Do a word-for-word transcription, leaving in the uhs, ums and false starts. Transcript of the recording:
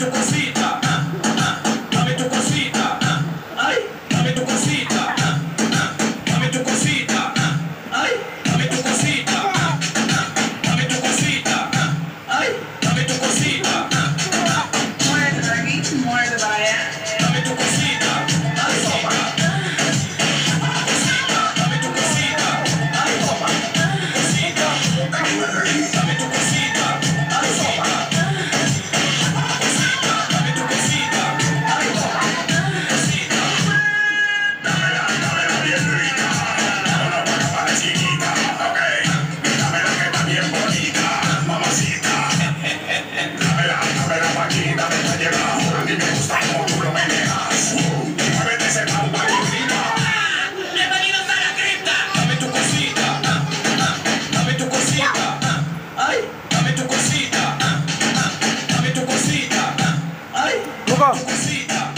tu cosita, dame tu cosita, ay, dame tu cosita, dame tu cosita, ay, dame tu cosita, dame tu cosita, ay, dame tu cosita. Muérdete, Draghi, muérdete para allá. Dame tu cosita, ay, toma. Cosita, dame tu cosita, ay, toma. Cosita, dame tu cosita, ay, toma. Cosita, dame tu cosita, ay, toma. Cosita. Dámela, dámela bien rica. Dámela para para chiquita, ok. Dámela que está bien bonita, mamacita. Dámela, dámela pa' aquí, dámela pa' llegar. A mí me gusta como tú lo meneas. Muévete ese pau pa' aquí arriba. Bienvenidos a la cripta. Dame tu cosita, dame tu cosita, ay, dame tu cosita, dame tu cosita, ay, Luca. tu cosita.